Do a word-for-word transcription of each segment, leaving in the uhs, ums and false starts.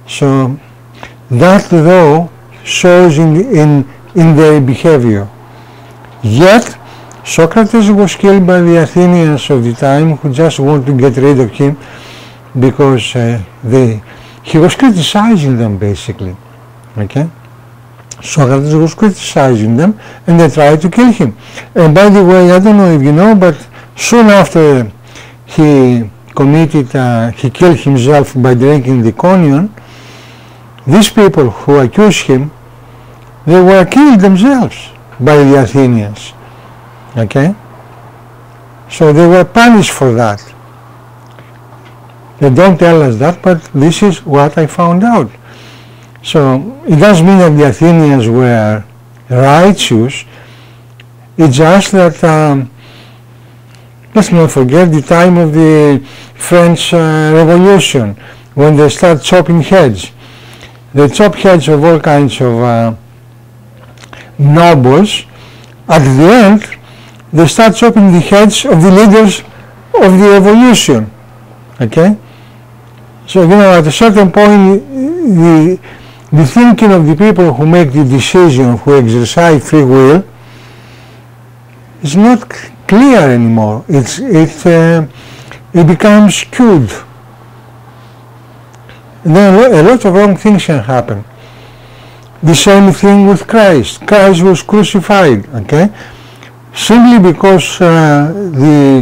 So that though shows in, in, in their behavior. Yet Socrates was killed by the Athenians of the time, who just wanted to get rid of him because uh, they, he was criticizing them basically. Okay? Socrates was criticizing them and they tried to kill him. And by the way, I don't know if you know, but soon after he committed, uh, he killed himself by drinking the cognac, these people who accused him, they were killed themselves by the Athenians. Okay? So they were punished for that. They don't tell us that, but this is what I found out. So it doesn't mean that the Athenians were righteous. It's just that, um, let's not forget the time of the French uh, Revolution, when they start chopping heads. They chop heads of all kinds of uh, nobles. At the end, they start chopping the heads of the leaders of the revolution. Okay? So, you know, at a certain point, the, the thinking of the people who make the decision, who exercise free will, is not clear anymore. It's, it, uh, it becomes skewed. And then a lot of wrong things can happen. The same thing with Christ. Christ was crucified, okay? Simply because uh, the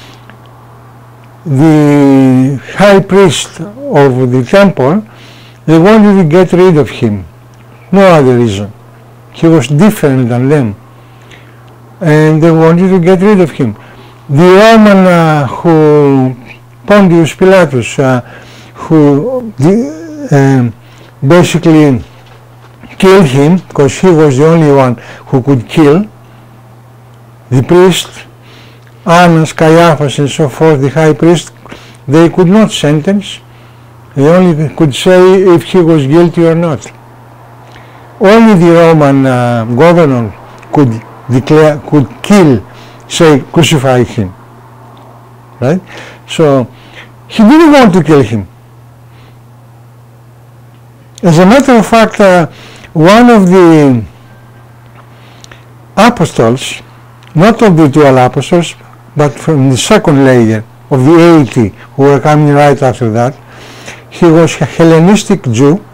the high priest of the temple, they wanted to get rid of him. No other reason. He was different than them. And they wanted to get rid of him. The Roman uh, who, Pontius Pilatus, uh, who uh, basically killed him, because he was the only one who could kill, the priest, Annas, Caiaphas and so forth, the high priest, they could not sentence. They only could say if he was guilty or not. Only the Roman uh, governor could declare, could kill, say, crucify him. Right? So he didn't want to kill him. As a matter of fact, uh, one of the apostles, not of the twelve apostles, but from the second layer of the eighty who were coming right after that, he was a Hellenistic Jew,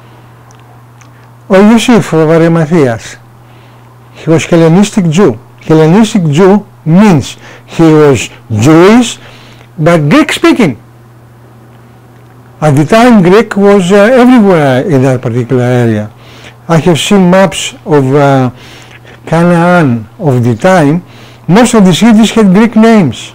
or Yosef of Arimatheas. He was Hellenistic Jew. Hellenistic Jew means he was Jewish, but Greek speaking. At the time, Greek was uh, everywhere in that particular area. I have seen maps of uh, Canaan of the time. Most of the cities had Greek names.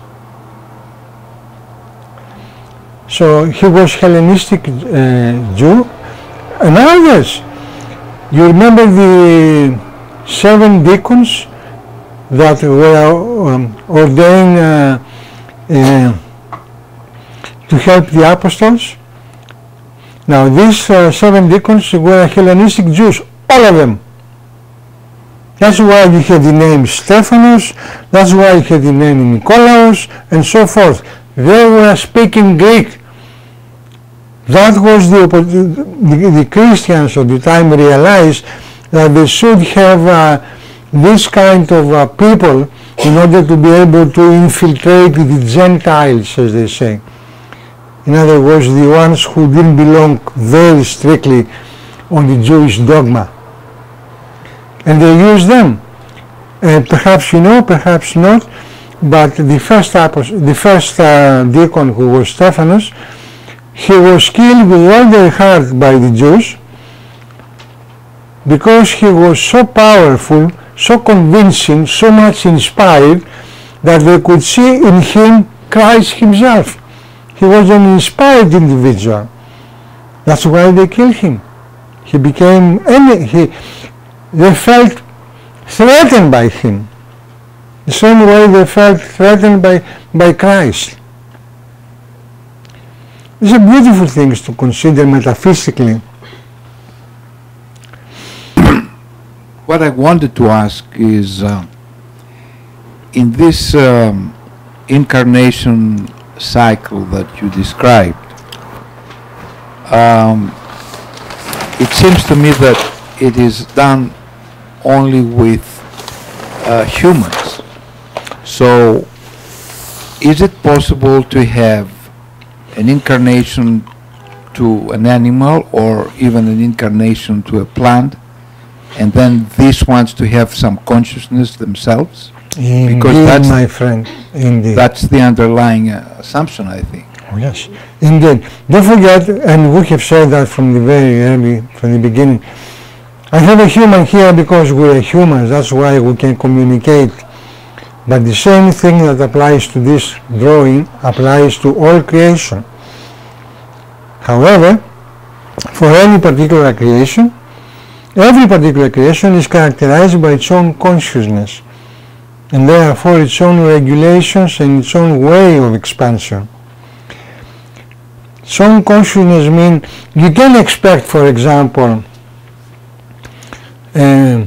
So he was Hellenistic uh, Jew. And others, you remember the seven deacons that were um, ordained uh, uh, to help the apostles? Now these uh, seven deacons were Hellenistic Jews, all of them. That's why you have the name Stephanos, that's why you have the name Nikolaos, and so forth. They were speaking Greek. That was the, the, the Christians of the time realized that they should have uh, this kind of uh, people in order to be able to infiltrate the Gentiles, as they say. In other words, the ones who didn't belong very strictly on the Jewish dogma. And they used them. And perhaps you know, perhaps not, but the first, the first uh, deacon, who was Stephanos, he was killed with all their heart by the Jews because he was so powerful, so convincing, so much inspired that they could see in him Christ himself. He was an inspired individual. That's why they killed him. He became, any, he, they felt threatened by him. The same way they felt threatened by, by Christ. These are beautiful things to consider metaphysically. What I wanted to ask is, uh, in this um, incarnation cycle that you described, um, it seems to me that it is done only with uh, humans. So, is it possible to have an incarnation to an animal or even an incarnation to a plant, and then these ones to have some consciousness themselves? Indeed, because that's my friend, indeed. That's the underlying uh, assumption, I think. Oh, yes, indeed. Don't forget, and we have said that from the very early, from the beginning, I have a human here because we're humans, that's why we can communicate. But the same thing that applies to this drawing applies to all creation. However, for any particular creation, every particular creation is characterized by its own consciousness, and therefore its own regulations and its own way of expansion. Its own consciousness means you can expect, for example, uh,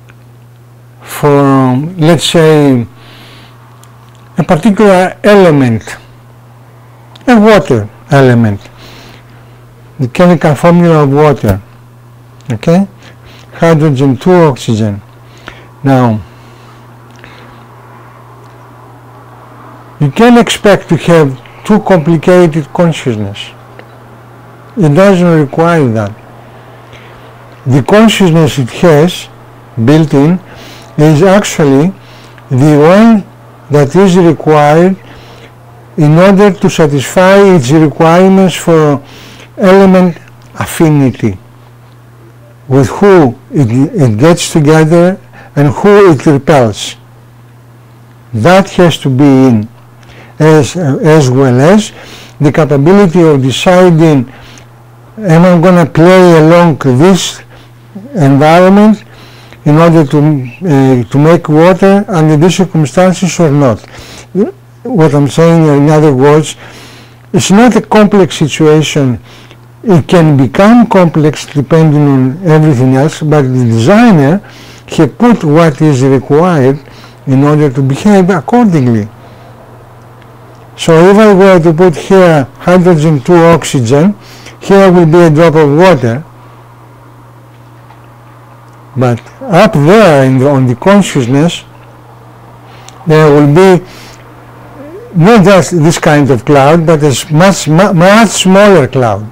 for, let's say, a particular element, a water element, the chemical formula of water, okay? Hydrogen, two oxygen. Now, you can expect to have too complicated consciousness. It doesn't require that. The consciousness it has built in is actually the one that is required in order to satisfy its requirements for element affinity, with who it, it gets together and who it repels. That has to be in, as, uh, as well as the capability of deciding, am I going to play along this environment in order to, uh, to make water under these circumstances or not. What I'm saying, in other words, it's not a complex situation. It can become complex depending on everything else, but the designer, he put what is required in order to behave accordingly. So if I were to put here hydrogen, two oxygen, here will be a drop of water. But up there in the, on the consciousness, there will be not just this kind of cloud, but a much, much smaller cloud.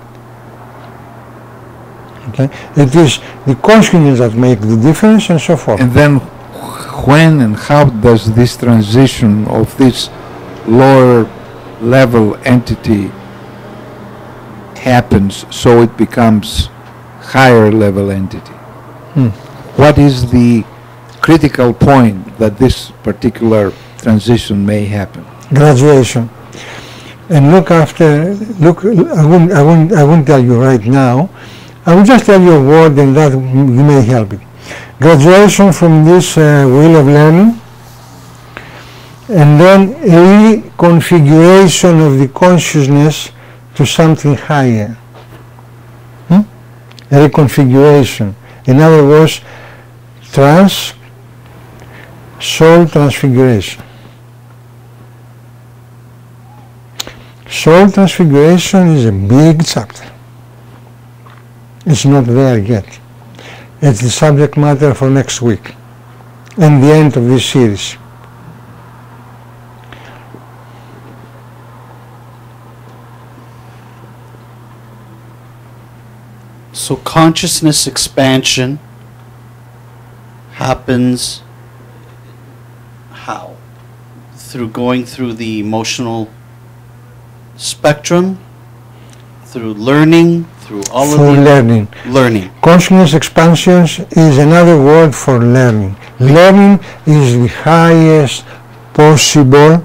Okay? It is the consciousness that makes the difference and so forth. And then when and how does this transition of this lower level entity happens so it becomes higher level entity? Hmm. What is the critical point that this particular transition may happen? Graduation. And look after, look, I won't, I won't, I won't tell you right now. I will just tell you a word and that you may help it. Graduation from this uh, wheel of learning, and then a reconfiguration of the consciousness to something higher. Hmm? A reconfiguration. In other words, trans, soul transfiguration. Soul transfiguration is a big chapter. It's not there yet. It's the subject matter for next week and the end of this series. So consciousness expansion happens how? Through going through the emotional spectrum, through learning, through all through of the learning. learning. Consciousness expansion is another word for learning. Learning is the highest possible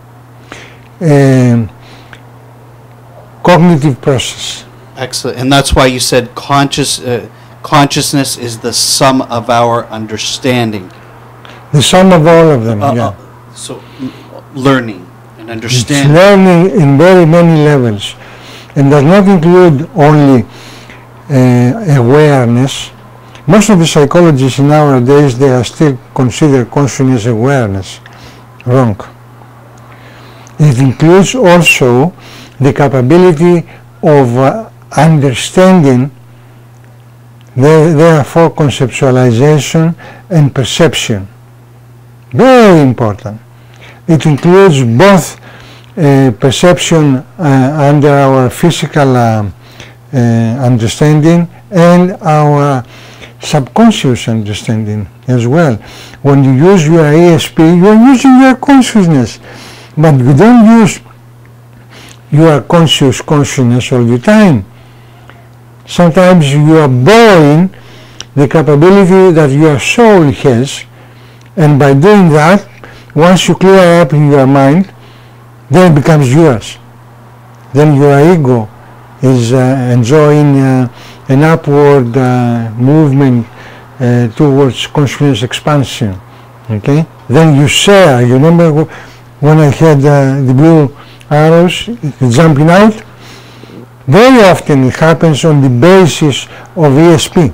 um, cognitive process. Excellent. And that's why you said conscious uh, consciousness is the sum of our understanding. The sum of all of them, Uh, yeah. uh, so l- learning and It's understanding. learning in very many levels, and does not include only uh, awareness. Most of the psychologists nowadays, they are still consider consciousness awareness. Wrong. It includes also the capability of uh, understanding There, therefore, conceptualization and perception. Very important. It includes both uh, perception uh, under our physical uh, uh, understanding and our subconscious understanding as well. When you use your E S P, you are using your consciousness, but you don't use your conscious consciousness all the time. Sometimes you are borrowing the capability that your soul has, and by doing that, once you clear up in your mind, then it becomes yours. Then your ego is uh, enjoying uh, an upward uh, movement uh, towards consciousness expansion. Okay? Then you share. You remember when I had uh, the blue arrows jumping out? Very often it happens on the basis of E S P.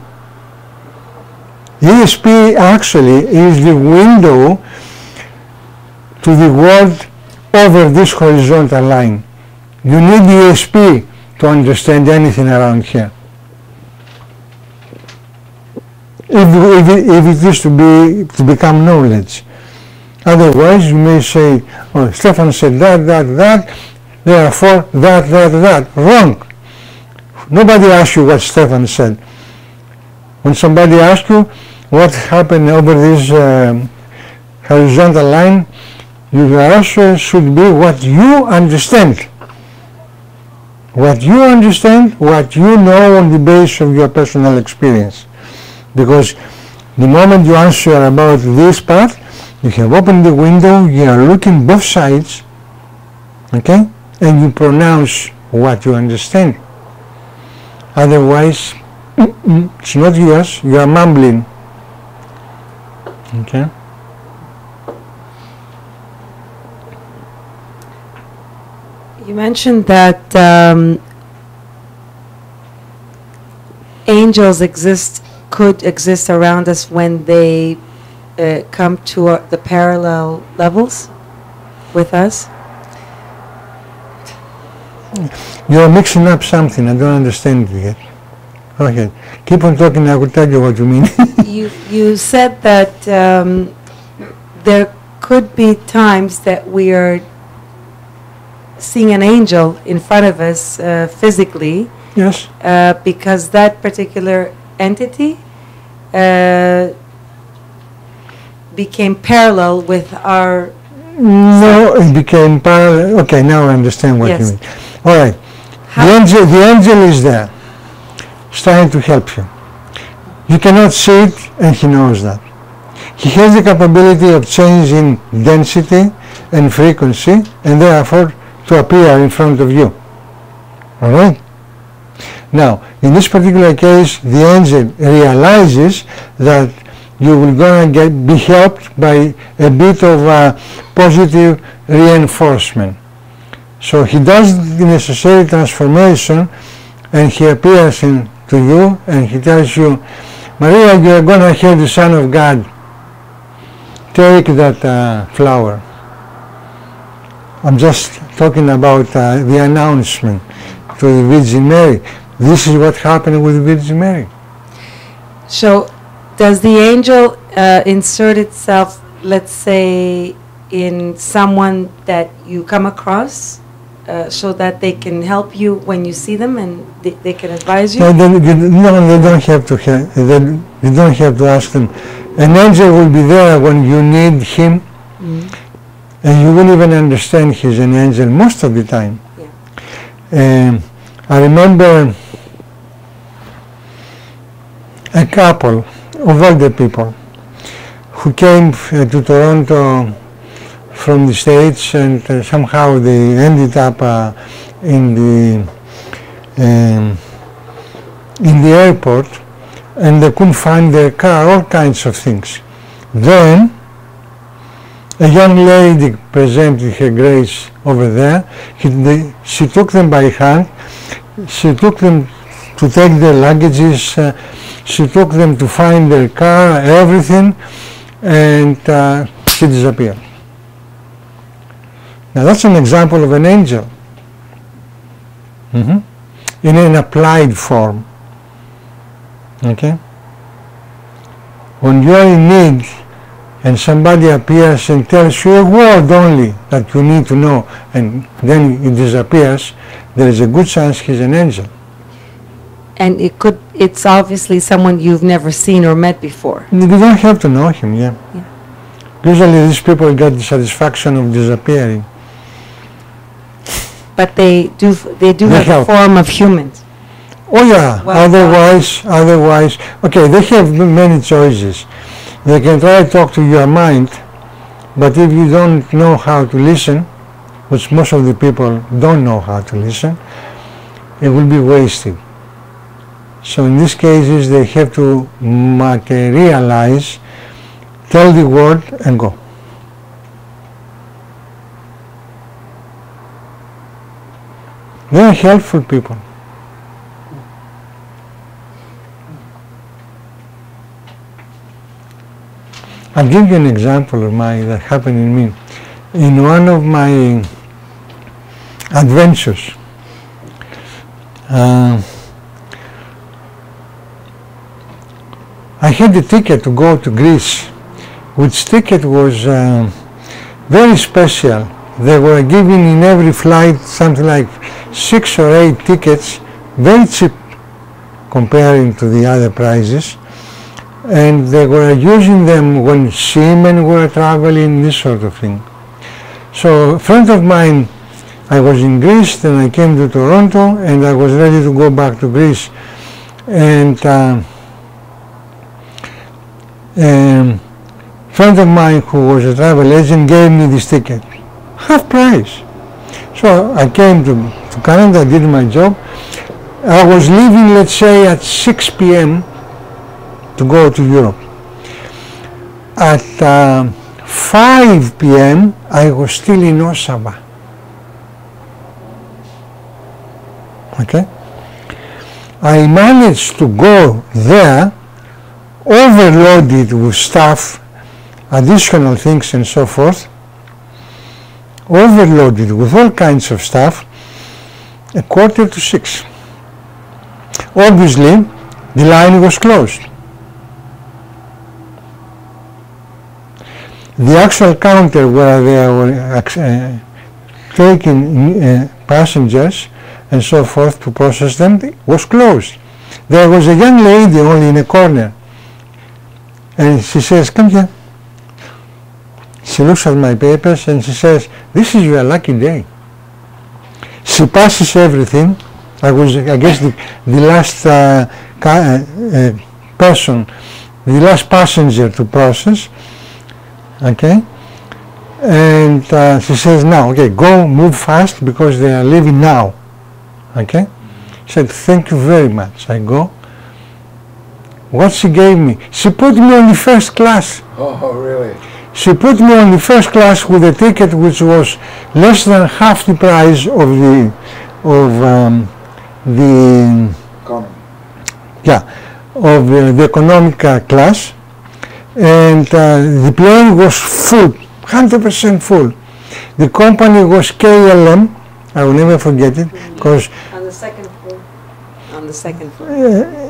E S P actually is the window to the world over this horizontal line. You need E S P to understand anything around here. If, if, it, if it is to be to become knowledge. Otherwise you may say, oh, Stefan said that, that, that, therefore that, that, that. Wrong. Nobody asks you what Stefan said. When somebody asks you what happened over this uh, horizontal line, your answer should be what you understand. What you understand, what you know on the basis of your personal experience. Because the moment you answer about this part, you have opened the window, you are looking both sides, okay, and you pronounce what you understand. Otherwise, it's not yours, you are mumbling. Okay? You mentioned that um, angels exist, could exist around us when they uh, come to uh, the parallel levels with us. You're mixing up something, I don't understand it yet. Go ahead. Keep on talking, I will tell you what you mean. you, you said that um, there could be times that we are seeing an angel in front of us uh, physically. Yes. Uh, because that particular entity uh, became parallel with our... No, it became parallel. Okay, now I understand what Yes. you mean. All right. How- The angel, the angel is there. He's trying to help you. You cannot see it, and he knows that. He has the capability of changing density and frequency, and therefore to appear in front of you. All right? Now, in this particular case, the angel realizes that you will gonna get be helped by a bit of uh, positive reinforcement. So he does the necessary transformation, and he appears in, to you, and he tells you, Maria, you are gonna hear the Son of God. Take that uh, flower. I'm just talking about uh, the announcement to the Virgin Mary. This is what happened with the Virgin Mary. So, does the angel uh, insert itself, let's say, in someone that you come across, uh, so that they can help you when you see them and they, they can advise you? No, they, you, no, they don't have to. Have, they, you don't have to ask them. An angel will be there when you need him, Mm. and you won't even understand he's an angel most of the time. Yeah. Um, I remember a couple of older people who came uh, to Toronto from the States, and uh, somehow they ended up uh, in the um, in the airport, and they couldn't find their car, all kinds of things. Then a young lady presented her grace over there. He, they, she took them by hand. She took them to take their luggages. Uh, she took them to find their car, everything, and uh, she disappeared. Now that's an example of an angel, mm-hmm. in an applied form. Okay? When you are in need and somebody appears and tells you a word only that you need to know and then it disappears, there is a good chance he's an angel. And it could, it's obviously someone you've never seen or met before. You don't have to know him, yeah. Yeah. Usually these people get the satisfaction of disappearing. But they do, they do They have help. a form of humans. Oh yeah, Well, otherwise, otherwise, okay, they have m- many choices. They can try to talk to your mind, but if you don't know how to listen, which most of the people don't know how to listen, it will be wasted. So in these cases, they have to materialize, tell the word and go. They are helpful people. I'll give you an example of my that happened in me. In one of my adventures, uh, I had a ticket to go to Greece, which ticket was uh, very special. They were giving in every flight something like six or eight tickets, very cheap comparing to the other prices. And they were using them when seamen were traveling, this sort of thing. So a friend of mine, I was in Greece, then I came to Toronto, and I was ready to go back to Greece. And uh, a friend of mine who was a travel agent gave me this ticket, half price. So I came to, to Canada, did my job. I was leaving, let's say, at six p m to go to Europe. At uh, five p m I was still in Osaka. Okay? I managed to go there, overloaded with stuff, additional things and so forth, overloaded with all kinds of stuff, a quarter to six. Obviously, the line was closed. The actual counter where they were uh, taking uh, passengers and so forth to process them was closed. There was a young lady only in a corner, and she says, "Come here." She looks at my papers and she says, "This is your lucky day." She passes everything. I was, I guess, the, the last uh, ca- uh, person, the last passenger to process. Okay, and uh, she says, "Now, okay, go, move fast because they are leaving now." Okay, she said, "Thank you very much." I go. What she gave me? She put me on the first class. Oh, really? She put me on the first class with a ticket which was less than half the price of the of um, the Economy. yeah of uh, the economic uh, class. And uh, the plane was full, one hundred percent full. The company was K L M, I will never forget it, because On the second floor. On the second floor. uh,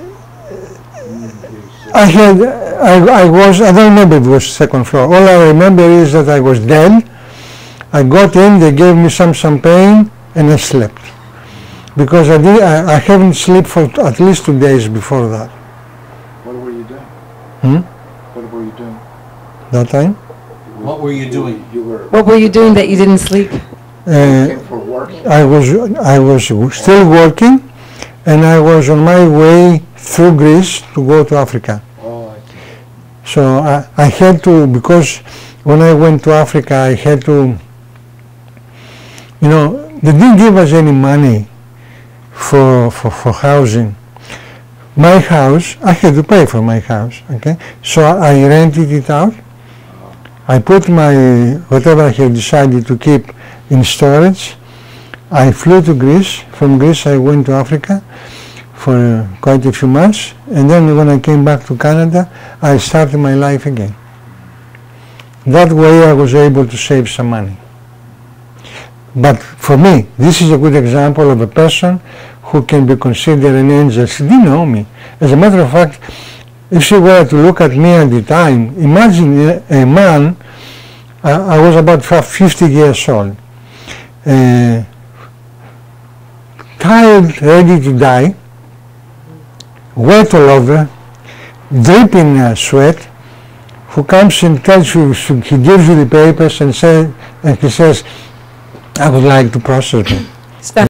I had, I, I was, I don't remember it was second floor. All I remember is that I was dead. I got in, they gave me some champagne, and I slept. Because I, did, I, I haven't slept for at least two days before that. What were you doing? Hmm? What were you doing? That time? What were you doing? You were What were you doing that you didn't sleep? Uh, looking for work? I was I was still working, and I was on my way through Greece to go to Africa. Oh, I see. So I, I had to, because when I went to Africa, I had to, you know, they didn't give us any money for for, for housing. My house, I had to pay for my house. Okay, so I rented it out. I put my whatever I had decided to keep in storage. I flew to Greece. From Greece I went to Africa for quite a few months, and then when I came back to Canada, I started my life again. That way I was able to save some money. But for me, this is a good example of a person who can be considered an angel. She didn't know me. As a matter of fact, if she were to look at me at the time, imagine a, a man, uh, I was about fifty years old, uh, tired, ready to die, wet all over, dripping uh, sweat, who comes and tells you, he gives you the papers and, say, and he says, I would like to process them.